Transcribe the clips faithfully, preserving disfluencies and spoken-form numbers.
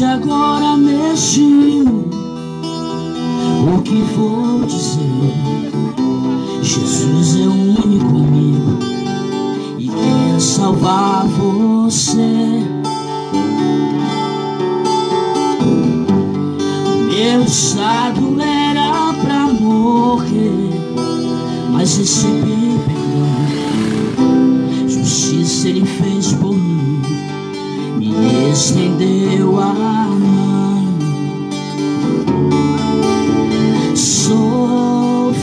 Escute agora, neginho, o que vou dizer. Jesus é o único amigo e quer salvar você. Meu estado era pra morrer, mas recebi perdão. Justiça Ele fez por mim, me estendeu a mão. Sou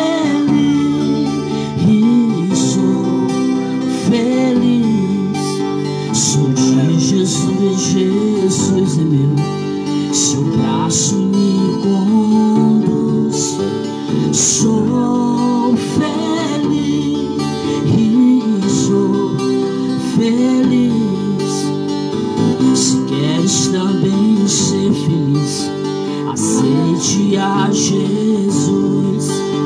feliz, sou feliz. Sou de Jesus, Jesus é meu. Seu braço me conduz. Sou feliz, sou feliz. Se queres também ser feliz, aceite a Jesus.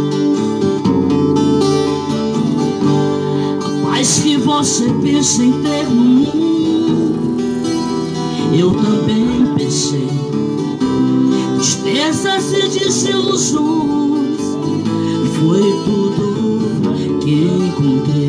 A paz que você pensa em ter no mundo, eu também pensei. Tristezas e desilusões, foi tudo que encontrei.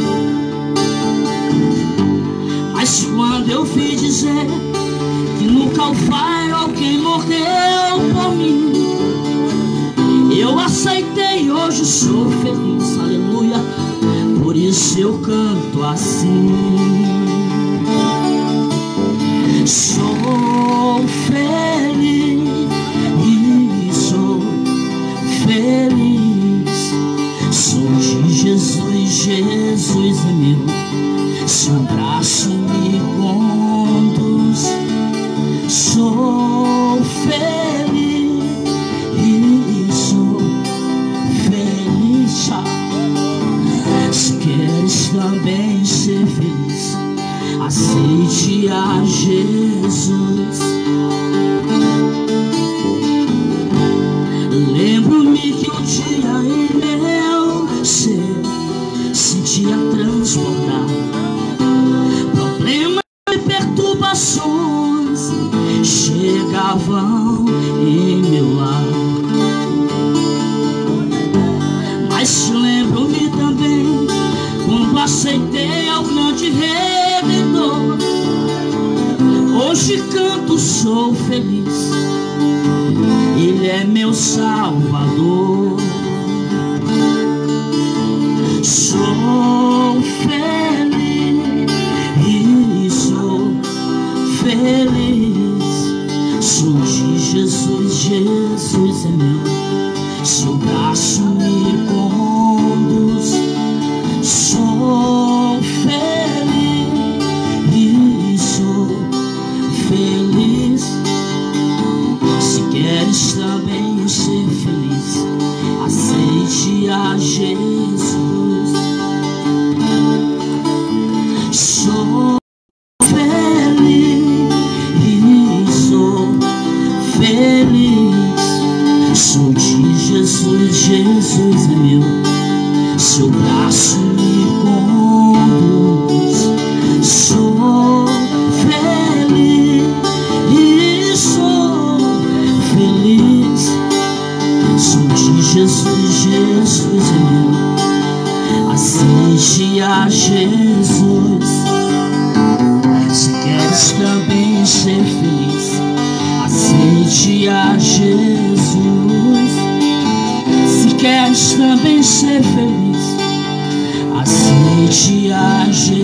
Mas quando eu vi dizer que no Calvário alguém morreu por mim, eu aceitei e hoje sou feliz, aleluia. Por isso eu canto assim. Sou feliz, sou feliz. Sou de Jesus, Jesus é meu. Seu braço me conduz. Sou feliz, sou feliz. Se queres também ser feliz, aceite a Jesus. Lembro-me que um dia em meu ser sentia transbordar problemas e perturbações chegavam em meu lar. Mas lembro-me também quando aceitei ao grande Redentor. Hoje canto, sou feliz, Ele é meu Salvador. Sou feliz, sou feliz. Sou de Jesus, Jesus é meu. Seu braço me conduz. Sou feliz, sou feliz. Se queres também ser feliz, aceite a Jesus. Sou feliz, sou feliz. Sou de Jesus, Jesus é meu. Seu braço me conduz. Sou feliz, sou feliz. Sou de Jesus, Jesus é meu. Aceite a Jesus. Se queres também ser feliz, aceite a Jesus. Se queres também ser feliz, aceite a Jesus.